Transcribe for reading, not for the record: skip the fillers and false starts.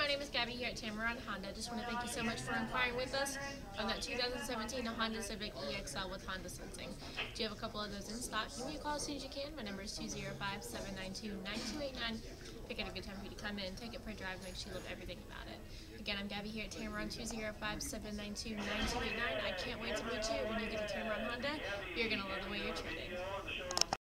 name is Gabby here at Tameron Honda. Just want to thank you so much for inquiring with us on that 2017 Honda Civic EXL with Honda Sensing. Do you have a couple of those in stock? Give me a call as soon as you can. My number is 205-792-9289. Pick out a good time for you to come in, take it for a drive, make sure you love everything about it. Again, I'm Gabby here at Tameron, 205-792-9289. I can't wait to meet you when you get to Tameron Honda. You're going to love the way you're treated.